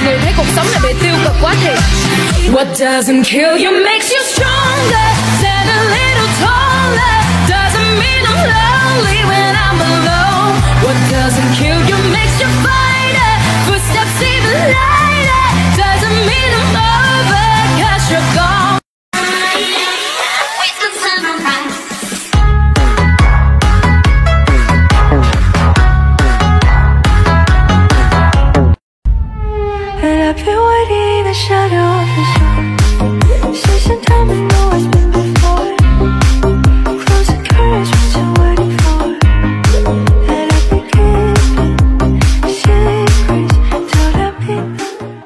người thấy cuộc sống này bị tiêu cực quá thì what doesn't kill you makes you stronger. Stand a little taller. Doesn't mean I'm lonely when I'm alone. What doesn't kill you makes you fighter. Footsteps even lighter. Doesn't mean I'm over 'cause you're gone. And I've been waiting in the shadow of the storm. Chasing time and know what's been before. Closing curtains, what you're waiting for. And I've been keeping secrets till the midnight.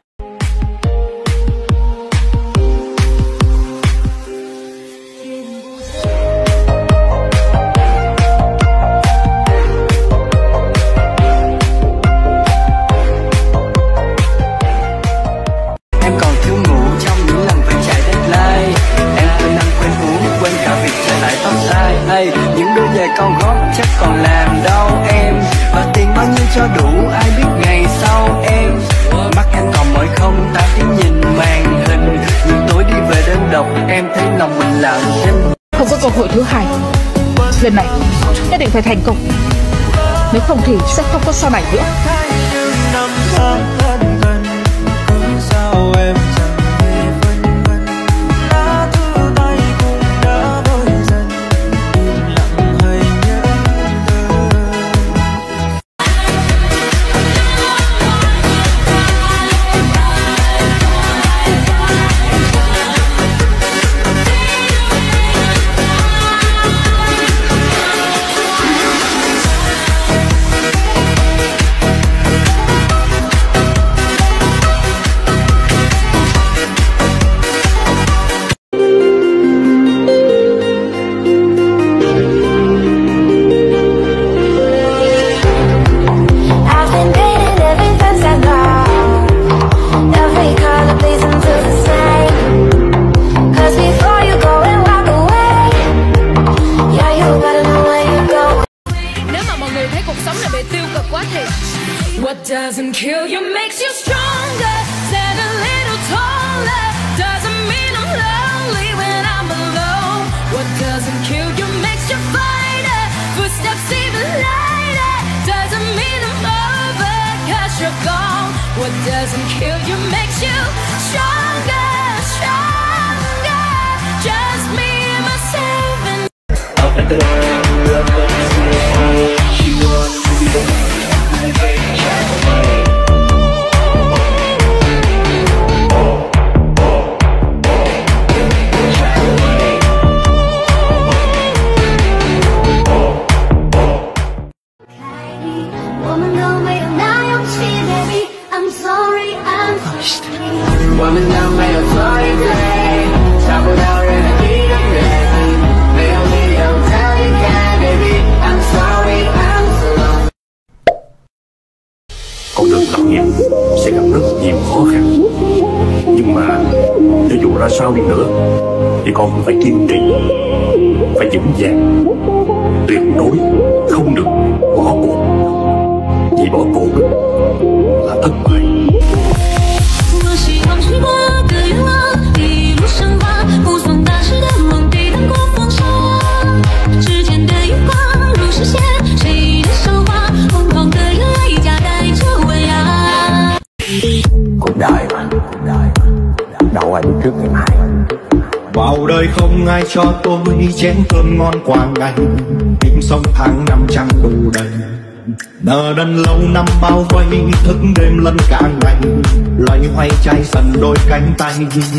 Em còn thiếu ngủ trong những lần phải chạy deadline. Em quên ăn quên uống, quên cả việc chạy lại tóc tai. Hey, những đôi giày cao gót chắc còn làm đau em. Và tiền bao nhiêu cho đủ, ai biết ngày sau em. Mắt em còn mỏi không, ta chỉ nhìn màn hình. Những tối đi về đơn độc, em thấy lòng mình lặng thinh. Không có cơ hội thứ hai. Lần này nhất định phải thành công. Nếu không thì sẽ không có sau này nữa. What doesn't kill you makes you stronger. Stand a little taller. Doesn't mean I'm lonely when I'm alone. What doesn't kill you makes you fighter. Footsteps even lighter. Doesn't mean I'm over 'cause you're gone. What doesn't kill you makes you stronger, stronger. Just me and myself and con đường lập nghiệp sẽ gặp rất nhiều khó khăn, nhưng mà cho dù ra sao đi nữa thì con cũng phải kiên trì, phải vững vàng, tuyệt đối không được bỏ cuộc, vì bỏ cuộc là thất bại. Cuộc đời mà, đâu ai biết trước ngày mai. Vào đời không ai cho tôi chén cơm ngon qua ngày, kiếm sống tháng năm chẳng đủ đầy. Nợ đần lâu năm bao vây, thức đêm lẫn cả ngày, loay hoay chai sần đôi cánh tay.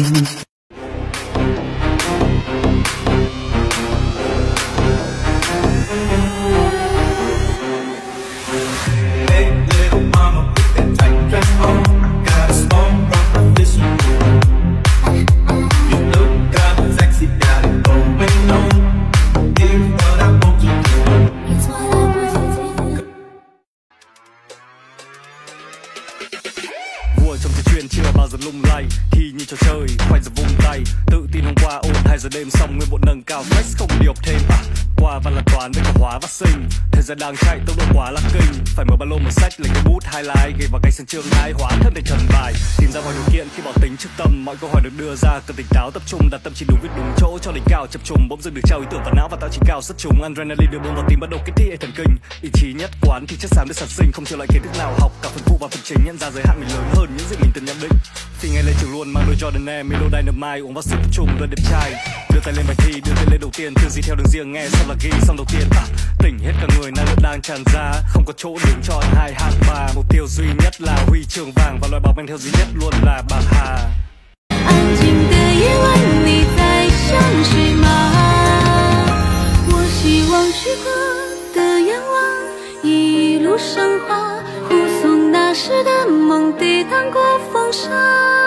Trong cái chuyện chưa bao giờ lung lay, thì như trò chơi khoanh giờ vung tay, tự tin hôm qua ôn 2 giờ đêm xong nguyên bộ nâng cao flex không đi học thêm qua văn là toán với cả hóa và sinh, thời gian đang chạy tốc độ quá là kinh, phải mở ba lô một sách lấy cái bút highlight ghi vào cái sân trường hai hóa thân thành trần bài. hỏi điều kiện khi bỏ tính trước tâm. Mọi câu hỏi được đưa ra cần tỉnh táo tập trung, đặt tâm trí đúng vị đúng chỗ cho đỉnh cao chập trùng. Bỗng dưng được trao ý tưởng vào não và tạo trí cao xuất chúng. Adrenaline đưa bơm vào tim bắt đầu kích thích hệ thần kinh. Ý chí nhất quán thì chất xám được sản sinh, không chịu lại kiến thức nào học cả phần phụ và phần chính. Nhận ra giới hạn mình lớn hơn những gì mình từng nhận định. Thì ngay lên trường luôn mang đôi Jordan Air, Milo Dynamite uống vào sự tập trung luôn đẹp trai. Đưa tay lên bài thi, đưa tay lên đầu tiên, tư duy theo đường riêng nghe xong là ghi xong đầu tiên. Tỉnh hết cả người năng lượng đang tràn ra, không có chỗ đứng cho hai hạng ba. Mục tiêu duy nhất là huy chương vàng và loại bảo mang theo duy nhất luôn là bạc hà. 安静的夜晚，你在想谁吗？我希望许过的愿望，一路升华，护送那时的梦，抵挡过风沙。